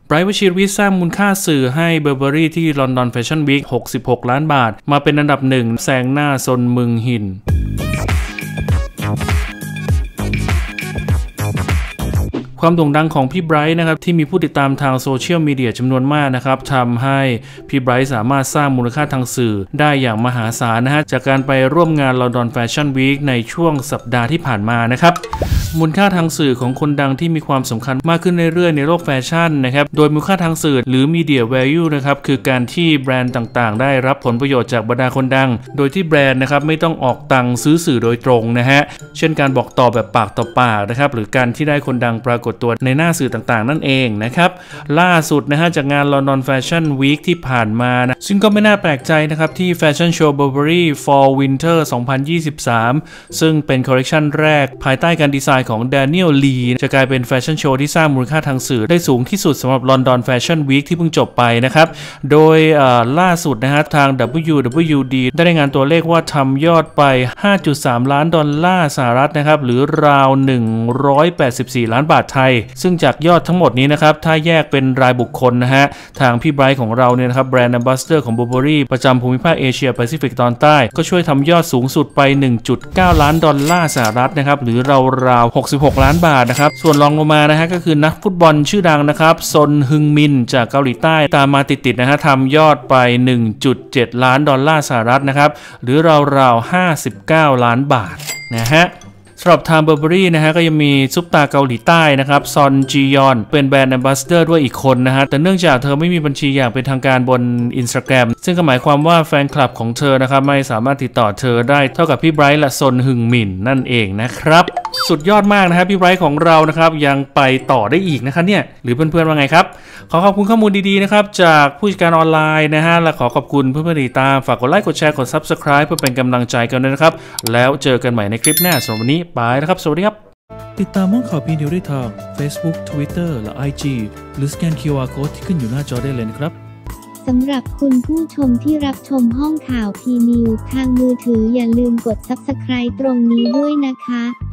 ไบรท์ วชิรวิทย์สร้างมูลค่าสื่อให้เบอร์เบอรี่ที่ลอนดอนแฟชั่นวีค66 ล้านบาทมาเป็นอันดับหนึ่งแซงหน้าซนมึงหินความโด่งดังของพี่ไบรท์นะครับที่มีผู้ติดตามทางโซเชียลมีเดียจำนวนมากนะครับทำให้พี่ไบรท์สามารถสร้างมูลค่าทางสื่อได้อย่างมหาศาลนะฮะจากการไปร่วมงาน London Fashion Week ในช่วงสัปดาห์ที่ผ่านมานะครับมูลค่าทางสื่อของคนดังที่มีความสำคัญมากขึ้นเรื่อยๆในโลกแฟชั่นนะครับโดยมูลค่าทางสื่อหรือ Media Value นะครับคือการที่แบรนด์ต่างๆได้รับผลประโยชน์จากบรรดาคนดังโดยที่แบรนด์นะครับไม่ต้องออกตังค์ซื้อสื่อโดยตรงนะฮะเช่นการบอกต่อแบบปากต่อปากนะครับหรือการที่ได้คนดังปรากฏตัวในหน้าสื่อต่างๆนั่นเองนะครับล่าสุดนะฮะจากงาน London Fashion Week ที่ผ่านมานะซึ่งก็ไม่น่าแปลกใจนะครับที่ Fashion Show Burberry Fall Winter 2023 ซึ่งเป็นคอลเลคชันแรกภายใต้การดีไซน์ของ Daniel Lee จะกลายเป็นแฟชั่นโชว์ที่สร้างมูลค่าทางสื่อได้สูงที่สุดสำหรับ London Fashion Week ที่เพิ่งจบไปนะครับโดยล่าสุดนะฮะทาง WWD ได้รายงานตัวเลขว่าทำยอดไป 5.3 ล้านดอลลาร์สหรัฐนะครับหรือราว184 ล้านบาทไทยซึ่งจากยอดทั้งหมดนี้นะครับถ้าแยกเป็นรายบุคคลนะฮะทางพี่ไบรท์ของเราเนี่ยนะครับแบรนด์แอมบาสเดอร์ของ Burberry ประจำภูมิภาคเอเชียแปซิฟิกตอนใต้ก็ช่วยทำยอดสูงสุดไป 1.9 ล้านดอลลาร์สหรัฐนะครับหรือราว66 ล้านบาทนะครับส่วนรองลงมานะฮะก็คือนักฟุตบอลชื่อดังนะครับซนฮึงมินจากเกาหลีใต้ตามมาติดๆนะฮะทำยอดไป 1.7 ล้านดอลลาร์สหรัฐนะครับหรือราว59 ล้านบาทนะฮะสำหรับทาง Burberry นะฮะก็ยังมีซุปตาเกาหลีใต้นะครับซอนจียอนเป็นแบรนด์แอมบาสเดอร์ด้วยอีกคนนะฮะแต่เนื่องจากเธอไม่มีบัญชีอย่างเป็นทางการบน Instagram ซึ่งก็หมายความว่าแฟนคลับของเธอนะครับไม่สามารถติดต่อเธอได้เท่ากับพี่ไบรท์และซนฮึงมินนั่นเองนะครับสุดยอดมากนะครับพี่ไบรท์ของเรานะครับยังไปต่อได้อีกนะครับเนี่ยหรือเพื่อนๆว่าไงครับขอขอบคุณข้อมูลดีๆนะครับจากผู้จัดการออนไลน์นะฮะและขอขอบคุณเพื่อนๆติดตามฝากกดไลค์กดแชร์กด Subscribe เพื่อเป็นกำลังใจกันด้วยนะครับแล้วเจอกันใหม่ในคลิปหน้าสำหรับวันนี้ไปแล้วครับสวัสดีครับติดตามห้องข่าวพีนิวได้ทาง Facebook Twitter และ IG หรือสแกน QR Code ที่ขึ้นอยู่หน้าจอได้เลยนะครับสำหรับคุณผู้ชมที่รับชมห้องข่าวพีนิวทางมือถืออย่าลืมกด Subscribe ตรงนี้ด้วยนะคะ